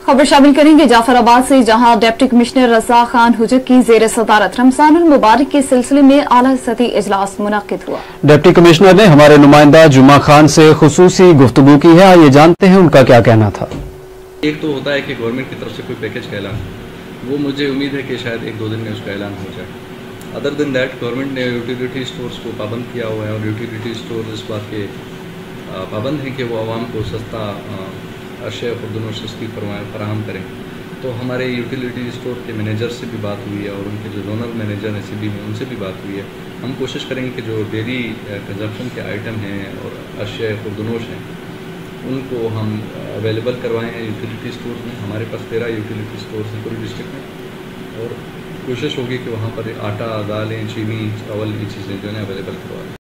खबर शामिल करेंगे जाफराबाद से, जहां डिप्टी कमिश्नर रज़ा खान हुजक की जेर सदारत रमजानुल मुबारक के सिलसिले में आला सतही इजलास मुनक्किद हुआ। डिप्टी कमिश्नर ने हमारे नुमाइंदा जुमा खान से खुसूसी गुफ्तगू की है। आइए जानते हैं उनका क्या कहना था। एक तो होता है कि गवर्नमेंट की तरफ से कोई पैकेज का ऐलान, वो मुझे उम्मीद है कि शायद 1-2 दिन में उसका ऐलान हो जाए। अदर दिन दैट गवर्नमेंट ने यूटिलिटी स्टोर्स को पाबंद किया हुआ है और यूटिलिटी स्टोर इस बात के पाबंद हैं कि वो आवाम को सस्ता अशिया खुर्दनोश सस्ती फराहम करें। तो हमारे यूटिलिटी स्टोर के मैनेजर से भी बात हुई है और उनके जो जोनल मैनेजर हैं सिटी में, उनसे भी बात हुई है। हम कोशिश करेंगे कि जो डेली कंजप्शन के आइटम हैं और अशिया खुर्दनोश हैं उनको हम अवेलेबल करवाएं यूटिलिटी स्टोर में। हमारे पास 13 यूटिलिटी स्टोर हैं पूरी डिस्ट्रिक्ट में और कोशिश होगी कि वहाँ पर आटा, दालें, चीनी, चावल, ये चीज़ें जो है अवेलेबल करवा दें।